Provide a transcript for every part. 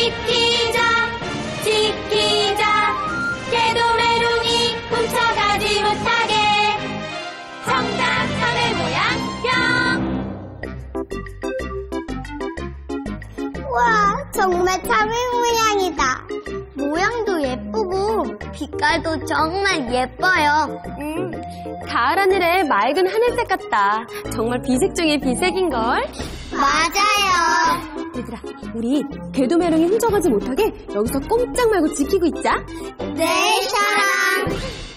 지키자 지키자 개도메롱이 훔쳐가지 못하게 청자 참외 모양 뿅. 와, 정말 참외 모양이다. 모양도 예쁘고 빛깔도 정말 예뻐요. 가을 하늘에 맑은 하늘색 같다. 정말 비색 중에 비색인걸. 맞아요. 얘들아, 우리 개도메롱이 훔쳐가지 못하게 여기서 꼼짝 말고 지키고 있자. 네, 사랑.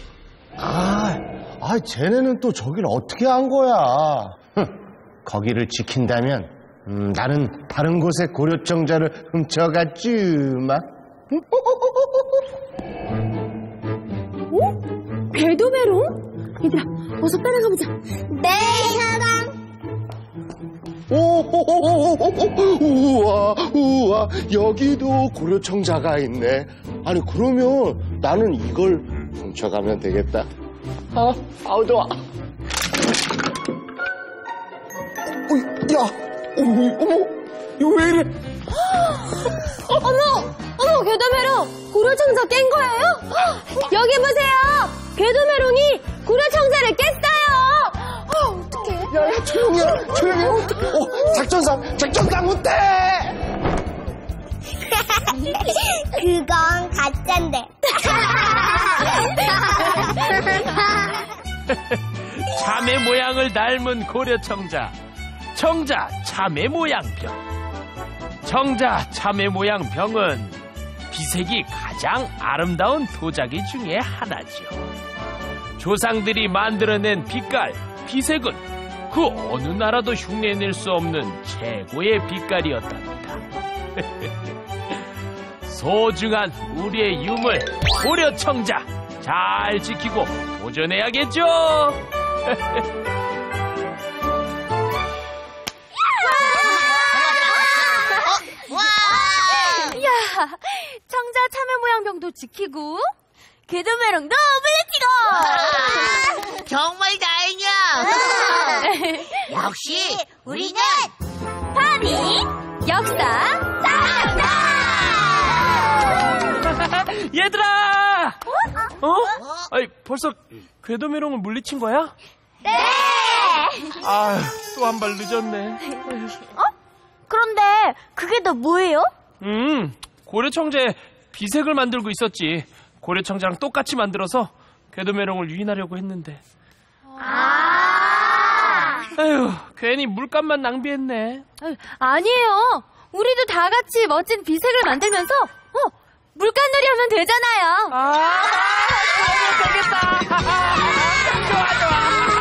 쟤네는 또 저길 어떻게 한 거야? 거기를 지킨다면 나는 다른 곳에 고려청자를 훔쳐갔지마. 개도메롱? 얘들아, 어서 따라가보자. 네, 사랑. 우와, 여기도 고려청자가 있네. 아니, 그러면 나는 이걸 훔쳐가면 되겠다. 아우, 좋아. 어머, 이거 왜 이래? 어머, 개도메롱! 고려청자 깬 거예요? 여기 보세요! 개도메롱이 고려청자를 깼어요! 어떡해. 야, 조용히. 작전상 못해! 그건 가짠데. 참외 모양을 닮은 고려청자. 청자 참외 모양병. 청자 참외 모양병은 비색이 가장 아름다운 도자기 중에 하나죠. 조상들이 만들어낸 빛깔, 비색은 그 어느 나라도 흉내낼 수 없는 최고의 빛깔이었답니다. 소중한 우리의 유물 고려청자 잘 지키고 보존해야겠죠. 청자 참외 모양병도 지키고 개도메롱도 물리치고. 정말 다행이야. 역시 우리는 파리 역사 따라간다. 얘들아! 아니, 벌써 궤도메롱을 물리친 거야? 네. 또 한 발 늦었네. 그런데 그게 다 뭐예요? 고려청자에 비색을 만들고 있었지. 고려청자랑 똑같이 만들어서 궤도메롱을 유인하려고 했는데. 아휴, 괜히 물감만 낭비했네. 아니에요. 우리도 다 같이 멋진 비색을 만들면서 물감놀이 하면 되잖아요. 되겠다. 좋아.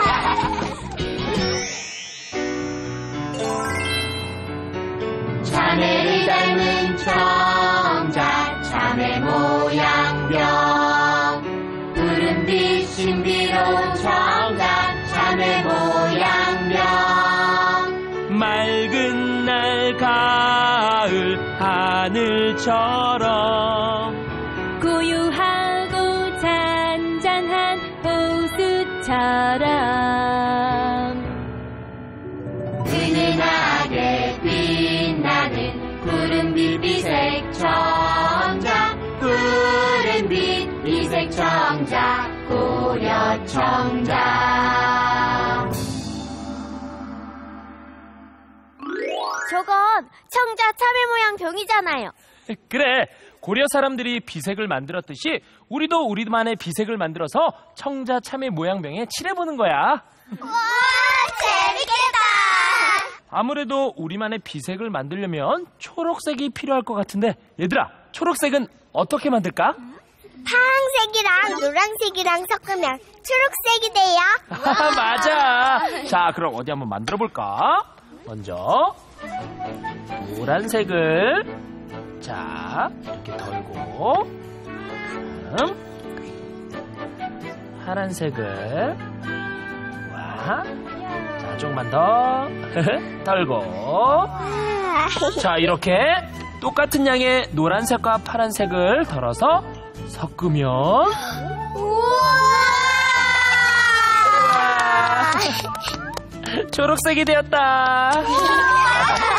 참외를 닮은 청자 참외 모양병 푸른빛 신비로운 청자 참외 모양병 맑은 날 가을 하늘처럼 고요하고 잔잔한 호수처럼 은은하게 빛나는 푸른빛 비색 청자 푸른빛 비색 청자 고려청자. 저건 청자 참외 모양 병이잖아요. 그래, 고려 사람들이 비색을 만들었듯이 우리도 우리만의 비색을 만들어서 청자 참외 모양병에 칠해보는 거야. 와, 재밌겠다. 아무래도 우리만의 비색을 만들려면 초록색이 필요할 것 같은데, 얘들아, 초록색은 어떻게 만들까? 파란색이랑 노란색이랑 섞으면 초록색이 돼요. 맞아. 자, 그럼 어디 한번 만들어 볼까? 먼저 노란색을 이렇게 덜고, 파란색을 조금만 더 덜고, 자, 이렇게 똑같은 양의 노란색과 파란색을 덜어서 섞으면 초록색이 되었다.